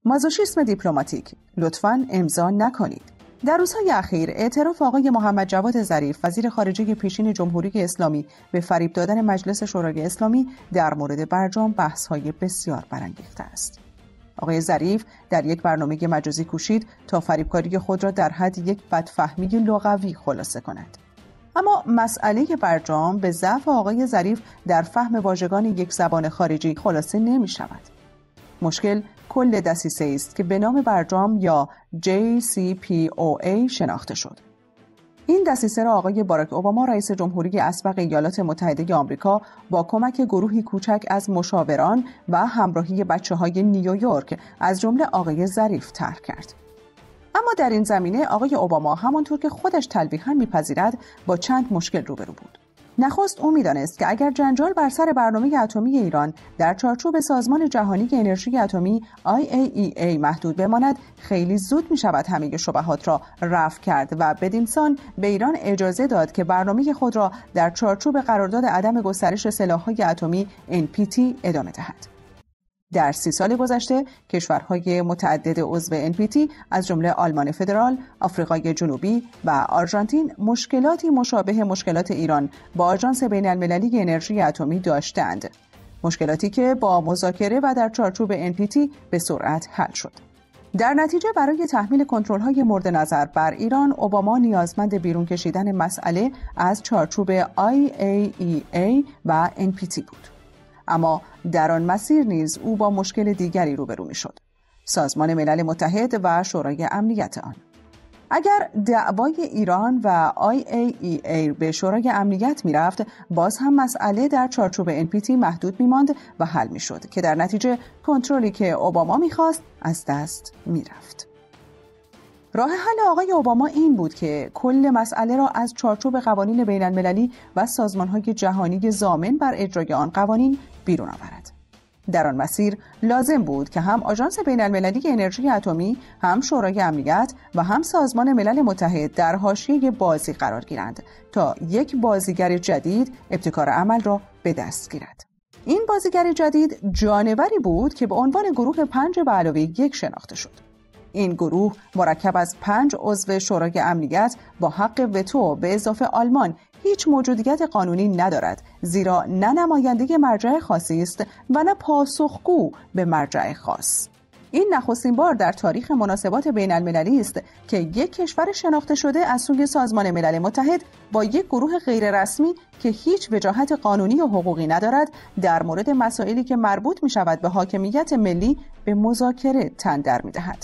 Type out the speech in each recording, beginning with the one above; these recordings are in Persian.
مازوخیسم دیپلماتیک، لطفاً امضا نکنید. در روزهای اخیر اعتراف آقای محمد جواد ظریف وزیر خارجه پیشین جمهوری اسلامی به فریب دادن مجلس شورای اسلامی در مورد برجام بحث‌های بسیار برانگیخته است. آقای ظریف در یک برنامه مجازی کوشید تا فریبکاری خود را در حد یک بدفهمی لغوی خلاصه کند. اما مسئله برجام به ضعف آقای ظریف در فهم واژگان یک زبان خارجی خلاصه نمی شود. مشکل کل دسیسه است که به نام برجام یا JCPOA شناخته شد. این دسیسه را آقای باراک اوباما رئیس جمهوری اسبق ایالات متحده آمریکا با کمک گروهی کوچک از مشاوران و همراهی بچه‌های نیویورک از جمله آقای ظریف طرح کرد. اما در این زمینه آقای اوباما همانطور که خودش تلویحاً می‌پذیرد با چند مشکل روبرو بود. نخست او می‌دانست که اگر جنجال بر سر برنامه اتمی ایران در چارچوب سازمان جهانی انرژی اتمی IAEA محدود بماند، خیلی زود می‌شود همه شبهات را رفع کرد و بدینسان به ایران اجازه داد که برنامه خود را در چارچوب قرارداد عدم گسترش سلاح‌های اتمی NPT ادامه دهد. در 30 سال گذشته کشورهای متعدد عضو NPT از جمله آلمان فدرال، آفریقای جنوبی و آرژانتین مشکلاتی مشابه مشکلات ایران با آژانس بین‌المللی انرژی اتمی داشتند. مشکلاتی که با مذاکره و در چارچوب NPT به سرعت حل شد. در نتیجه برای تحمیل کنترل‌های مورد نظر بر ایران، اوباما نیازمند بیرون کشیدن مسئله از چارچوب IAEA و NPT بود. اما در آن مسیر نیز او با مشکل دیگری روبرو می‌شد: سازمان ملل متحد و شورای امنیت آن. اگر دعوای ایران و IAEA به شورای امنیت می‌رفت، باز هم مسئله در چارچوب NPT محدود می‌ماند و حل می‌شد که در نتیجه کنترلی که اوباما می‌خواست از دست می‌رفت. راه حل آقای اوباما این بود که کل مسئله را از چارچوب قوانین بین‌المللی و سازمان‌های جهانی ضامن بر اجرای آن قوانین بیرون آورد. در آن مسیر لازم بود که هم آژانس بین‌المللی انرژی اتمی، هم شورای امنیت و هم سازمان ملل متحد در حاشیه بازی قرار گیرند تا یک بازیگر جدید ابتکار عمل را به دست گیرد. این بازیگر جدید جانوری بود که به عنوان گروه 5+1 شناخته شد. این گروه مرکب از 5 عضو شورای امنیت با حق وتو به اضافه آلمان هیچ موجودیت قانونی ندارد، زیرا نه نماینده مرجع خاصی است و نه پاسخگو به مرجع خاص. این نخستین بار در تاریخ مناسبات بین المللی است که یک کشور شناخته شده از سوی سازمان ملل متحد با یک گروه غیر رسمی که هیچ وجاهت قانونی و حقوقی ندارد در مورد مسائلی که مربوط می شود به حاکمیت ملی به مذاکره تن در می دهد.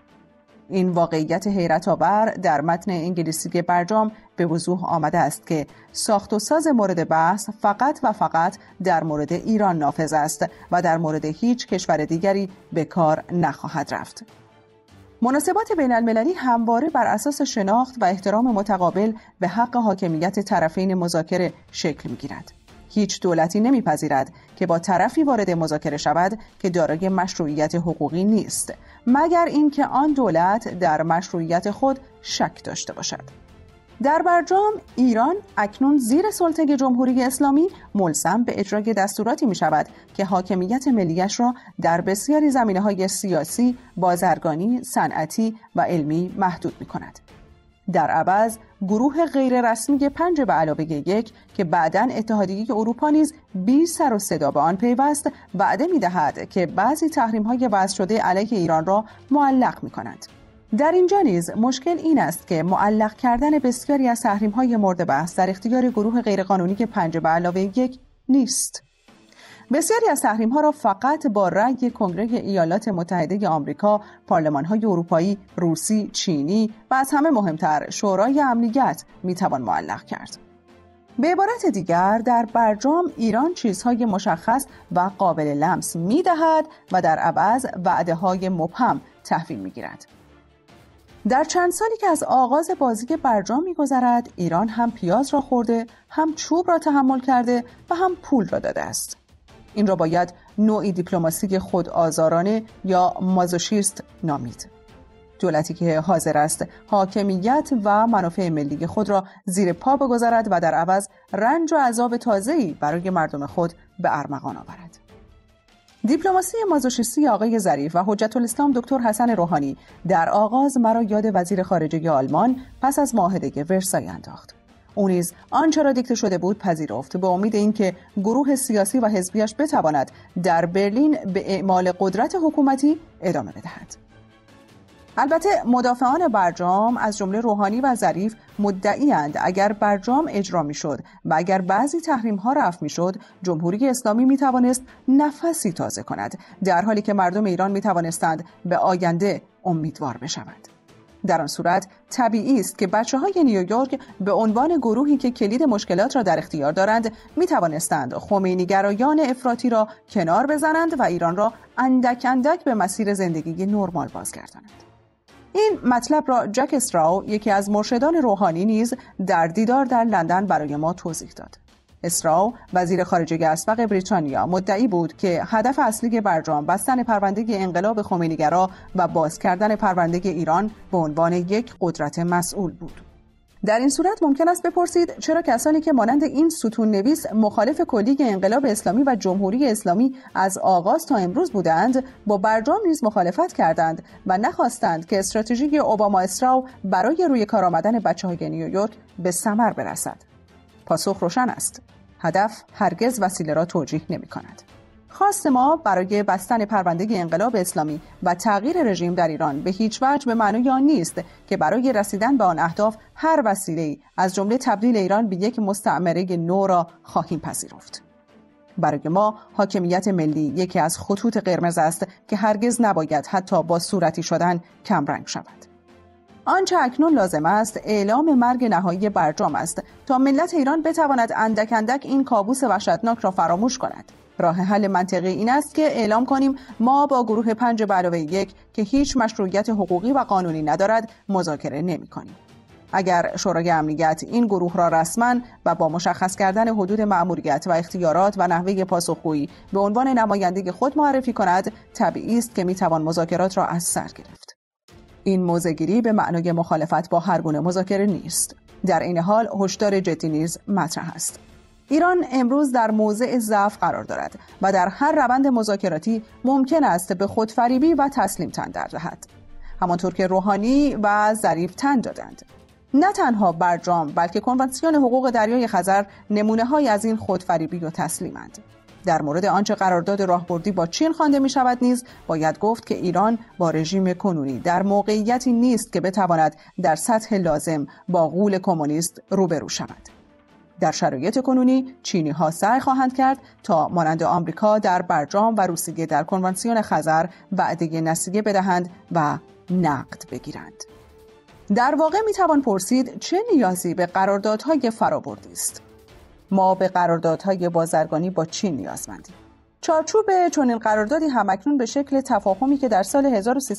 این واقعیت حیرت آور در متن انگلیسی برجام به وضوح آمده است که ساخت و ساز مورد بحث فقط و فقط در مورد ایران نافذ است و در مورد هیچ کشور دیگری به کار نخواهد رفت. مناسبات بین المللی همواره بر اساس شناخت و احترام متقابل به حق حاکمیت طرفین مذاکره شکل می‌گیرد. هیچ دولتی نمیپذیرد که با طرفی وارد مذاکره شود که دارای مشروعیت حقوقی نیست، مگر اینکه آن دولت در مشروعیت خود شک داشته باشد. در برجام ایران اکنون زیر سلطه جمهوری اسلامی ملزم به اجرای دستوراتی می شود که حاکمیت ملیش را در بسیاری زمینه‌های سیاسی، بازرگانی، صنعتی و علمی محدود می کند. در عوض گروه غیر رسمی 5+1 که بعداً اتحادیه اروپا نیز بی سر و صدا به آن پیوست وعده می‌دهد که بعضی تحریم‌های وضع شده علیه ایران را معلق می‌کند. در اینجا نیز مشکل این است که معلق کردن بسیاری از تحریم‌های مورد بحث در اختیار گروه غیرقانونی 5+1 نیست. بسیاری از تحریم‌ها را فقط با رأی کنگره ایالات متحده آمریکا، پارلمان‌های اروپایی، روسی، چینی و از همه مهمتر شورای امنیت می‌توان معلق کرد. به عبارت دیگر در برجام ایران چیزهای مشخص و قابل لمس می‌دهد و در عوض وعده‌های مبهم تحویل می‌گیرد. در چند سالی که از آغاز بازی برجام می‌گذرد، ایران هم پیاز را خورده، هم چوب را تحمل کرده و هم پول را داده است. این را باید نوعی دیپلماسی خودآزارانه یا مازوخیست نامید. دولتی که حاضر است حاکمیت و منافع ملی خود را زیر پا بگذارد و در عوض رنج و عذاب تازه‌ای برای مردم خود به ارمغان آورد. دیپلماسی مازوخیستی آقای ظریف و حجت الاسلام دکتر حسن روحانی در آغاز مرا یاد وزیر خارجه آلمان پس از معاهده ورسای انداخت. او نیز آنچه را دیکته شده بود پذیرفت به امید اینکه گروه سیاسی و حزبیش بتواند در برلین به اعمال قدرت حکومتی ادامه بدهد. البته مدافعان برجام از جمله روحانی و ظریف مدعی‌اند اگر برجام اجرا می‌شد و اگر بعضی تحریم‌ها رفع می‌شد، جمهوری اسلامی می‌توانست نفسی تازه کند، در حالی که مردم ایران می‌توانستند به آینده امیدوار بشوند. در آن صورت طبیعی است که بچه‌های نیویورک به عنوان گروهی که کلید مشکلات را در اختیار دارند می‌توانستند خمینی‌گرایان افراطی را کنار بزنند و ایران را اندک اندک به مسیر زندگی نرمال بازگردانند. این مطلب را جک استراو، یکی از مرشدان روحانی، نیز در دیدار در لندن برای ما توضیح داد. استراو، وزیر خارجه اسبق بریتانیا، مدعی بود که هدف اصلی برجام بستن پرونده انقلاب خمینی‌گرا و باز کردن پرونده ایران به عنوان یک قدرت مسئول بود. در این صورت ممکن است بپرسید چرا کسانی که مانند این ستون نویس مخالف کلی انقلاب اسلامی و جمهوری اسلامی از آغاز تا امروز بودند، با برجام نیز مخالفت کردند و نخواستند که استراتژی اوباما استراو برای روی کار آمدن بچه‌های نیویورک به ثمر برسد. پاسخ روشن است. هدف هرگز وسیله را توجیه نمی‌کند. خواست ما برای بستن پرونده انقلاب اسلامی و تغییر رژیم در ایران به هیچ وجه به معنای آن نیست که برای رسیدن به آن اهداف هر وسیله‌ای از جمله تبدیل ایران به یک مستعمره نو را خواهیم پذیرفت. برای ما حاکمیت ملی یکی از خطوط قرمز است که هرگز نباید حتی با صورتی شدن کمرنگ شود. آنچه اکنون لازم است اعلام مرگ نهایی برجام است تا ملت ایران بتواند اندک اندک این کابوس وحشتناک را فراموش کند. راه حل منطقی این است که اعلام کنیم ما با گروه 5+1 که هیچ مشروعیت حقوقی و قانونی ندارد مذاکره نمی‌کنیم. اگر شورای امنیت این گروه را رسما و با مشخص کردن حدود مأموریت و اختیارات و نحوه پاسخگویی به عنوان نماینده خود معرفی کند، طبیعی است که میتوان مذاکرات را از سر گرفت. این موضع‌گیری به معنای مخالفت با هر گونه مذاکره نیست. در این حال هشدار جدی نیز مطرح است. ایران امروز در موضع ضعف قرار دارد و در هر روند مذاکراتی ممکن است به خودفریبی و تسلیم تن دهد. همانطور که روحانی و ظریف تن دادند. نه تنها برجام بلکه کنوانسیون حقوق دریای خزر نمونه‌های از این خودفریبی و تسلیمند. در مورد آنچه قرارداد راهبردی با چین خوانده می شود نیز باید گفت که ایران با رژیم کنونی در موقعیتی نیست که بتواند در سطح لازم با غول کمونیست روبرو شود. در شرایط کنونی چینی‌ها سعی خواهند کرد تا مانند آمریکا در برجام و روسیه در کنوانسیون خزر وعده نسیه بدهند و نقد بگیرند. در واقع میتوان پرسید چه نیازی به قراردادهای فرابردی است؟ ما به قراردادهای بازرگانی با چین نیازمندیم. چارچوب چنین قراردادی همکنون به شکل تفاهمی که در سال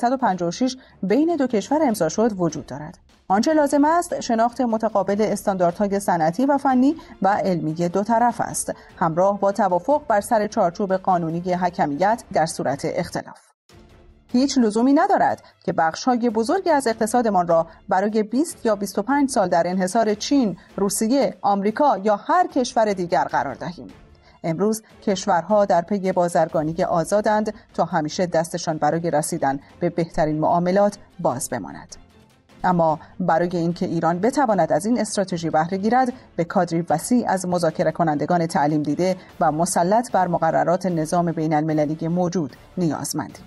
1356 بین دو کشور امضا شد وجود دارد. آنچه لازم است شناخت متقابل استانداردهای صنعتی و فنی و علمی دو طرف است، همراه با توافق بر سر چارچوب قانونی حکمیت در صورت اختلاف. هیچ لزومی ندارد که بخش‌های بزرگی از اقتصادمان را برای 20 یا 25 سال در انحصار چین، روسیه، آمریکا یا هر کشور دیگر قرار دهیم. امروز کشورها در پی بازرگانی آزادند تا همیشه دستشان برای رسیدن به بهترین معاملات باز بماند. اما برای اینکه ایران بتواند از این استراتژی بهره گیرد، به کادری وسیع از مذاکره کنندگان تعلیم دیده و مسلط بر مقررات نظام بین المللی موجود نیازمندیم.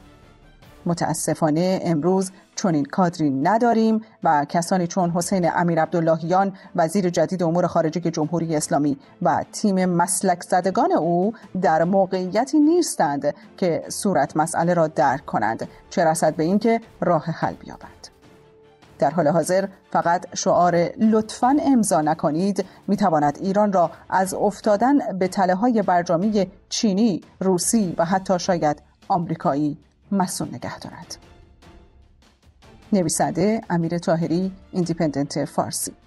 متاسفانه امروز چنین کادری نداریم و کسانی چون حسین امیرعبداللهیان وزیر جدید امور خارجه جمهوری اسلامی و تیم مسلک زدگان او در موقعیتی نیستند که صورت مسئله را درک کنند، چه رسد به اینکه راه حل بیابند. در حال حاضر فقط شعار لطفاً امضا نکنید میتواند ایران را از افتادن به تله‌های برجامی چینی، روسی و حتی شاید آمریکایی مسئول نگه دارد. نویسنده امیر طاهری، ایندیپندنت فارسی.